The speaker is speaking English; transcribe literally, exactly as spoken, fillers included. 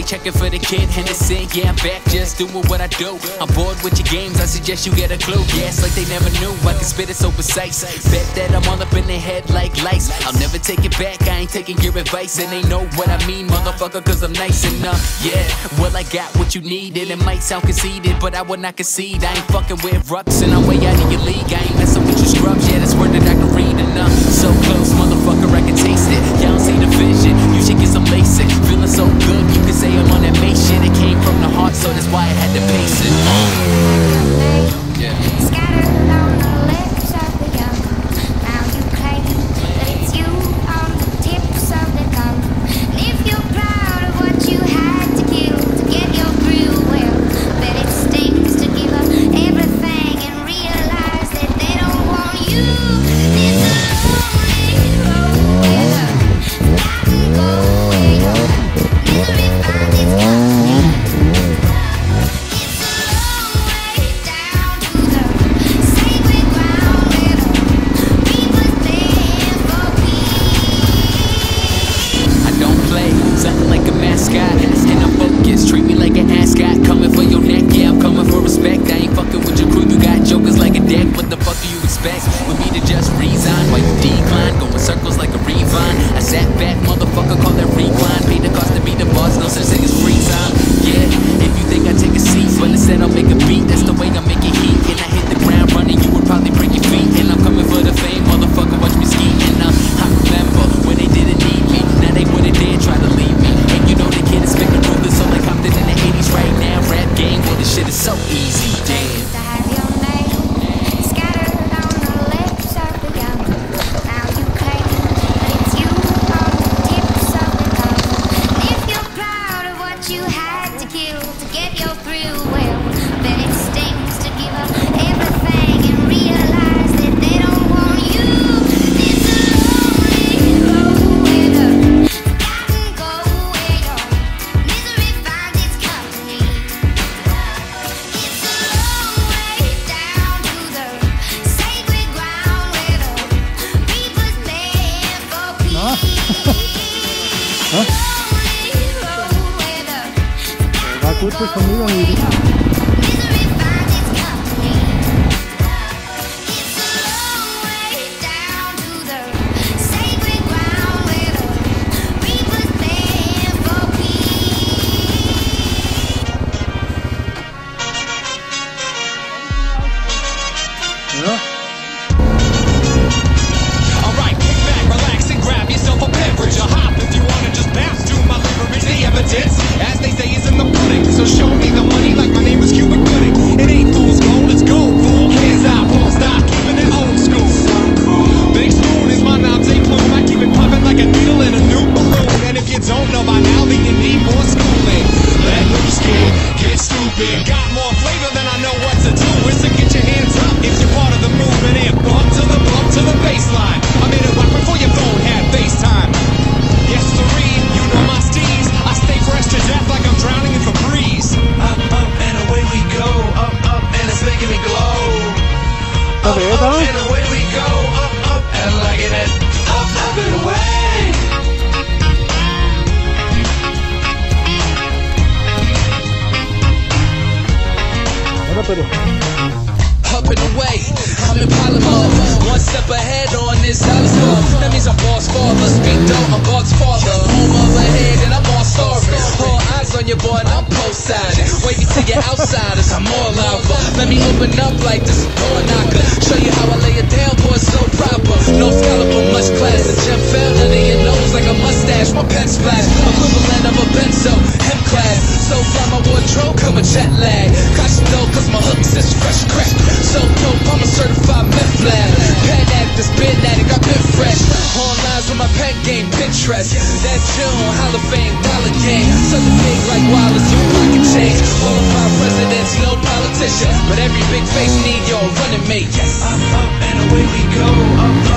checking for the kid Henderson. Yeah, I'm back, just doing what I do. I'm bored with your games, I suggest you get a clue. Yeah, it's like they never knew I can spit it so precise. Bet that I'm all up in their head like lice. I'll never take it back, I ain't taking your advice. And they know what I mean, motherfucker, cause I'm nice enough. Yeah, well I got what you need, and it might sound conceited, but I would not concede. I ain't fucking with rucks, and I'm way out of your league. I ain't messing with you scrubs, yeah, that's word that I can read enough. So close, motherfucker, I can taste it. Y'all don't see the vision, you should get some LASIK. Feeling so good, you can say I'm on that main shit. It came from the heart, so that's why I had to pace it. uh. Yeah. Scattered on the lips of the young. Now you claim that it's you on the tips of the tongue. And if you're proud of what you had to kill to get your thrill, well, bet it stings to give up everything and realize that they don't want you. It's a lonely road where the mountain goes where your misery finds its company. It's a long way down to the sacred ground where the reapers stand for peace. I don't play, something like a mascot, and I'm focused. Treat me like an ascot, coming for your neck, yeah, I'm coming for respect. I ain't fucking with your crew, you got jokers like a deck. What the fuck do you expect? With me to just resign while you decline, going circles like a revine. I sat back, motherfucker, call that recline. Pay the cost to be the boss, no such thing as free time. Yeah, if you think I take a seat, but instead I'll make a beat. That's the way I make it heat, and I hit the ground running, you would probably break your feet. And I'm coming for the fame, motherfucker, watch me ski. And uh, I remember when they didn't need me, now they wouldn't dare try to leave me. And you know the kid is making ruthless, so like Compton in the eighties right now. Rap game, well this shit is so easy, damn. To have your name scattered on the lips of the young. Now you claim that it's you on the tips of the tongue. And if you're proud of what you had to kill to get your thrill, well, bet it stings to give up everything and realize that they don't want you. It's a lonely road where the forgotten go, where your misery finds its company. It's a long way down to the sacred ground where the reapers stand for peace. Lonely road where the War gut bis von mir misery finds its company. It's a long way down to the sacred ground where the reapers stand for peace. Ja. Alright, kick back, relax, and grab yourself a beverage. A hop if you wanna just bounce to my leverage. The evidence, as they say, is in the pudding. So show me the money like my name is Cuba Gooding. It ain't fool's gold, it's gold, fool. Hands out, won't stop, keeping it old school. Big spoon is my Nazi plume. I keep it popping like a needle in a new balloon. And if you don't know by now, then you need more schooling. Let loose, kid, get stupid. Got more flavor than I know what to do with. So get your hands up if you're part of the movement. And bump to the bump to the baseline. I made it work before your phone had FaceTime. Yes, sirree, you know my steez. I stay fresh to death like I'm drowning in Febreze. Up, up, and away we go. Up, up, and it's making me glow. Da wäre er da. And away we go. Up, up, and liking it. Up, up, and away. Oder bitte? Up and away, I'm in Palomar. One step ahead on this telescope. That means I'm boss father. Speak dope, I'm God's father. Home of a head and I'm all starving. All eyes on your boy and I'm post-sided. Wavy to your outsiders, I'm all lava. Let me open up like this door knocker. Show you how I lay it down, boy, so proper. No scallop but much class. The gem fell under your nose like a mustache. My pen splash, equivalent of a benzo. Hem class, so fly my wardrobe, come a jet lag. Got you know cause my hooks is fresh crack. So dope, I'm a certified meth lab. Pen actor, spin addict, I've been fresh. On lines with my pen game, Pinterest. That June, Hall of Fame, dollar game. Something big like Wallace, you pocket change. All of our presidents, no politician. But every big face need your running mate. Yes. Up, up, and away we go. Up,